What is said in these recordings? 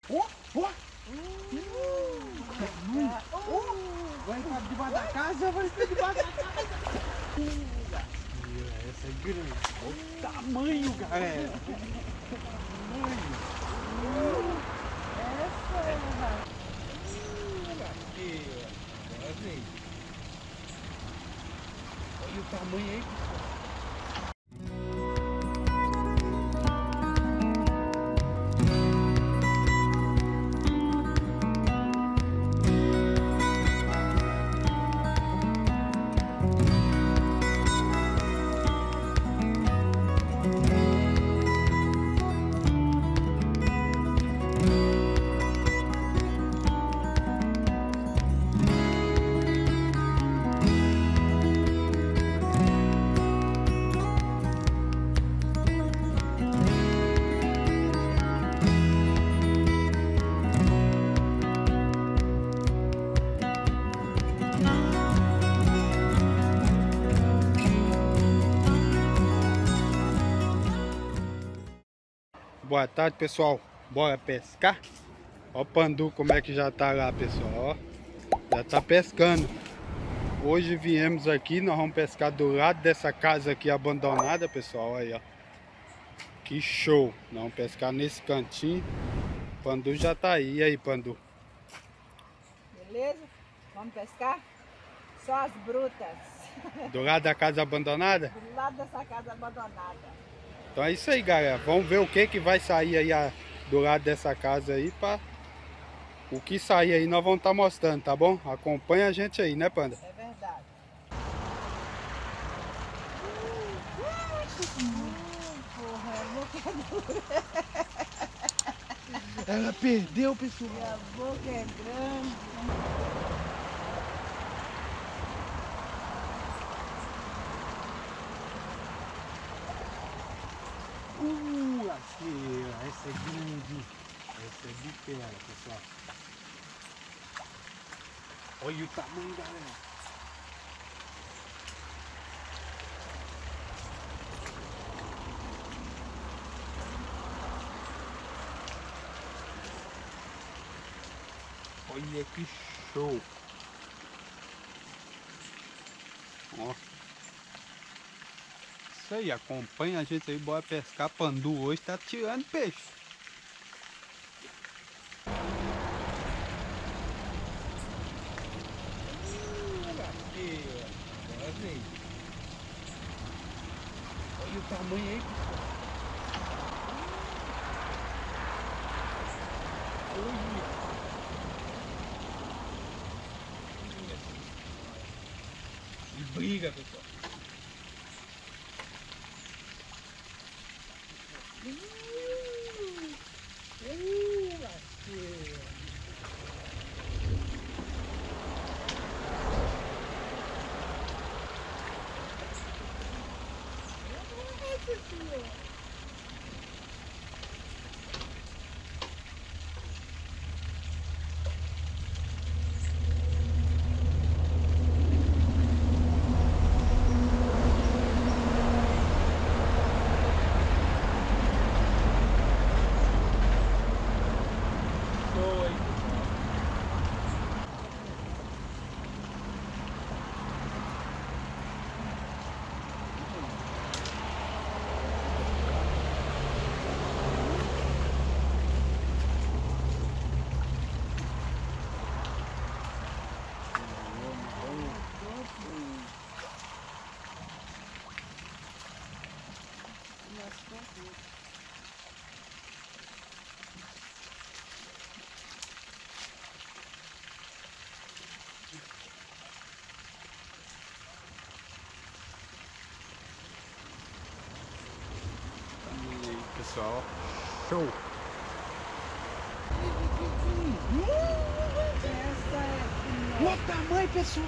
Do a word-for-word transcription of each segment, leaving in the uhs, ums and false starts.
Ó, ó! Vai ficar debaixo da casa, vai ficar debaixo da casa. Essa é grande. Olha o tamanho, galera. Essa é a... Olha o tamanho aí, pessoal. Boa tarde, pessoal. Bora pescar? Ó o Pandu como é que já tá lá, pessoal. Ó, já tá pescando. Hoje viemos aqui, nós vamos pescar do lado dessa casa aqui abandonada, pessoal. Olha aí, ó. Que show. Nós vamos pescar nesse cantinho. O Pandu já tá aí. E aí, Pandu? Beleza? Vamos pescar? Só as brutas. Do lado da casa abandonada? Do lado dessa casa abandonada. Então é isso aí, galera. Vamos ver o que que vai sair aí a, do lado dessa casa aí, para o que sair aí nós vamos estar tá mostrando, tá bom? Acompanha a gente aí, né, Panda? É verdade. Ela perdeu, pessoal. E a boca é grande. Uh, aqui, essa é grande. Essa é bipeira, pessoal. Olha o tamanho, galera. Olha que show. Ó. Isso aí, acompanha a gente aí, bora pescar. Pandu hoje tá tirando peixe. Olha o tamanho aí, pessoal. Olha. E briga, pessoal. E aí, pessoal, show. Essa é... Olha o tamanho, pessoal.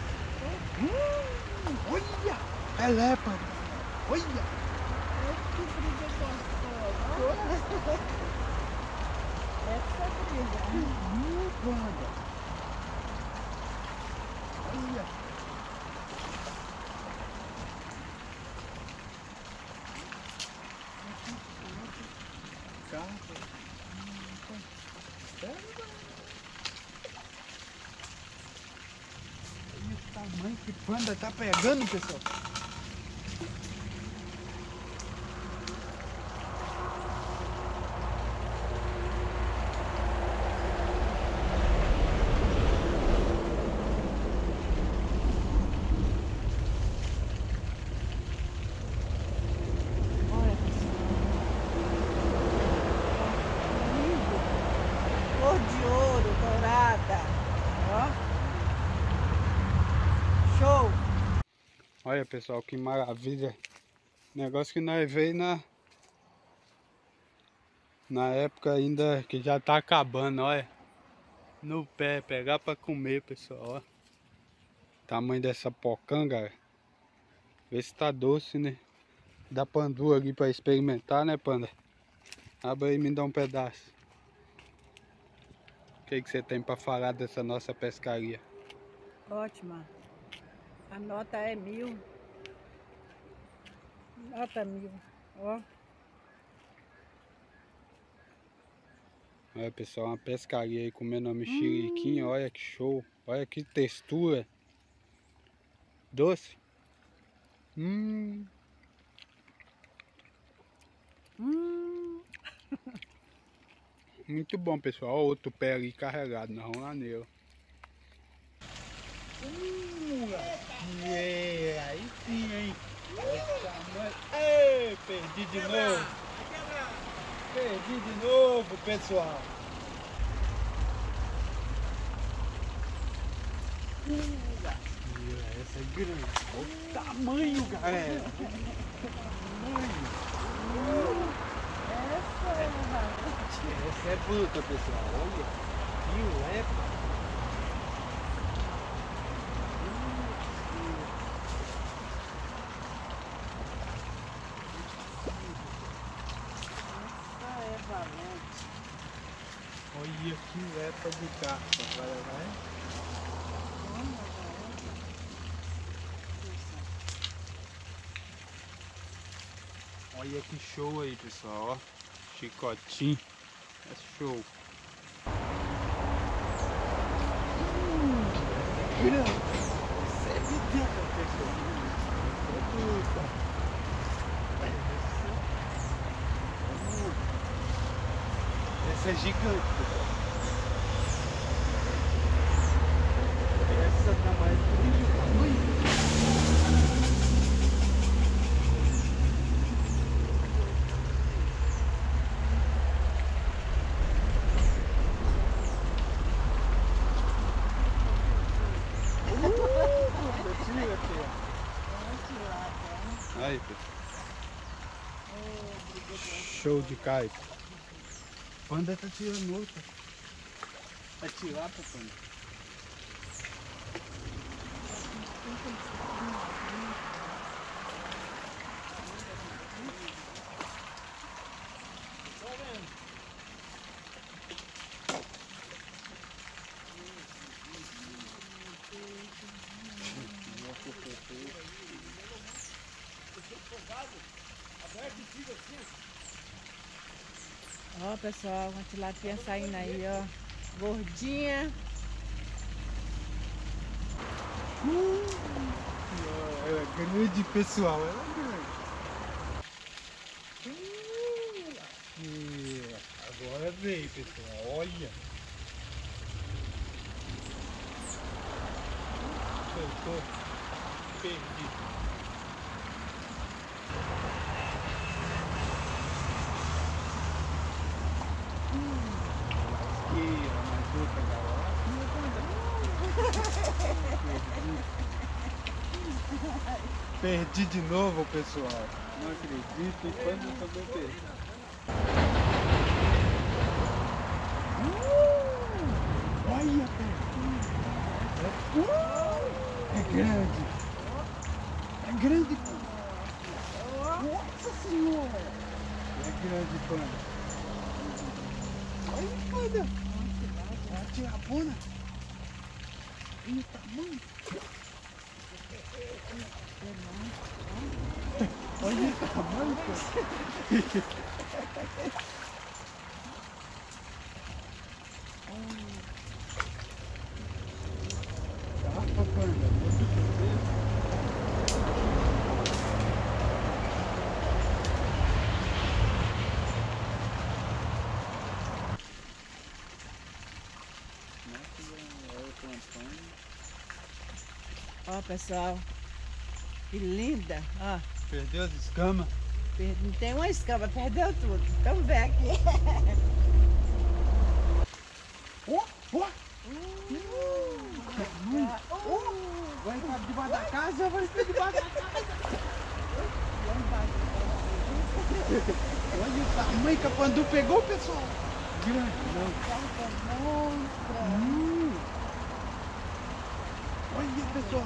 Hum, olha. Pelepa. Olha. Ai, que briga gostosa. Essa é briga. Hum, Panda. Olha. Caramba. tamanho que panda tá pegando, pessoal. Olha, pessoal. Lindo. Cor de ouro, dourada. Ó. Show. Olha, pessoal, que maravilha. Negócio que nós veio na na época ainda que já tá acabando, olha. No pé, pegar pra comer, pessoal, ó. Tamanho dessa pocanga, galera. Vê se tá doce, né? Dá pandu aqui pra experimentar, né, panda? Abre aí e me dá um pedaço. O que que você tem pra falar dessa nossa pescaria? Ótima. A nota é mil. Nota mil. Ó. Olha, pessoal, uma pescaria aí comendo uma mexeriquinha, hum. Olha que show. Olha que textura. Doce. Hum. Hum. Muito bom, pessoal. Olha outro pé ali carregado, nós vamos lá nele. Hum, é, aí sim, hein? Ei, perdi de novo. Perdi de novo, pessoal. Essa é grande. Olha o tamanho, galera. Essa é Essa é bruta, pessoal. Olha. Que lepa. Olha que lepa de carpa, vai, vai. Olha que show aí, pessoal, ó. Chicotinho, é show. Hum, grande. Essa é videta, pessoal. Essa é gigante, pessoal. Essa tá mais bonita. Aí, pessoal. Show de caipa. Panda tá tirando outra. Vai tirar pra panda. Ó, pessoal, uma tilapia saindo aí, ó. Gordinha. Uh, ela é grande, pessoal. Ela é grande. Uh, agora veio, pessoal. Olha. Soltou. Perdi. Perdi de novo, pessoal. Não acredito. E quando eu também perdi. Uh, olha, uh, é grande. É grande. Nossa senhora. É grande, panda. Olha, panda. Olha a tirapona. Olha o tamanho. Olha o tamanho, cara. Garrafa, panda. Ó, pessoal. Que linda. Ó, Perdeu as escamas. per- não tem uma escama, perdeu tudo. Então vem aqui. Ó, ó. Uh, Vai entrar debaixo da casa, vai entrar debaixo da casa. Olha o tamanho que a pandu pegou, pessoal. Grande, não. Hum. Olha, pessoal.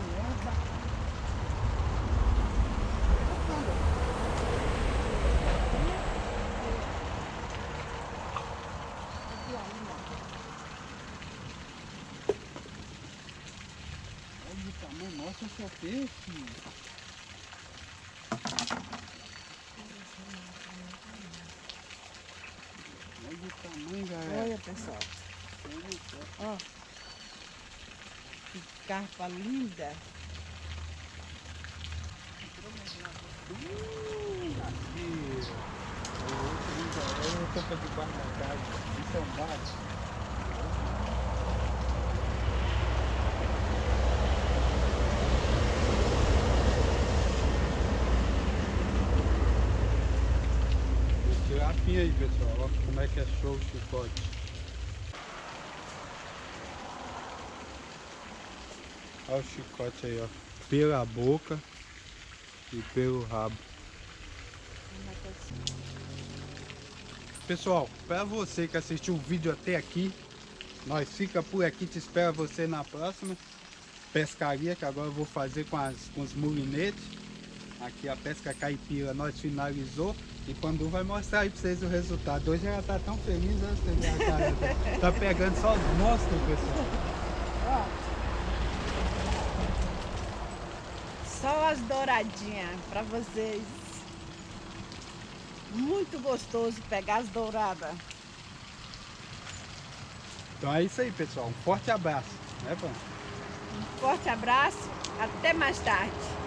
Olha o tamanho, nossa, seu peixe. Olha o tamanho, galera. olha, pessoal. Ó. Que carpa linda. Eu tô pra debaixo da casa. Isso é um barco. Tirapinha aí, pessoal. Olha como é que é show o chicote. Olha o chicote aí, ó. Pela boca e pelo rabo. Pessoal, para você que assistiu o vídeo até aqui, nós fica por aqui, te espero você na próxima pescaria, que agora eu vou fazer com, as, com os molinetes. Aqui a pesca caipira nós finalizou e Pandu vai mostrar aí para vocês o resultado. Hoje ela tá tão feliz, né? Você vê a cara dela. Tá pegando só os monstros, pessoal. Ó. Só as douradinhas para vocês. Muito gostoso pegar as douradas. Então é isso aí, pessoal. Um forte abraço, né, Pandu? Um forte abraço. Até mais tarde.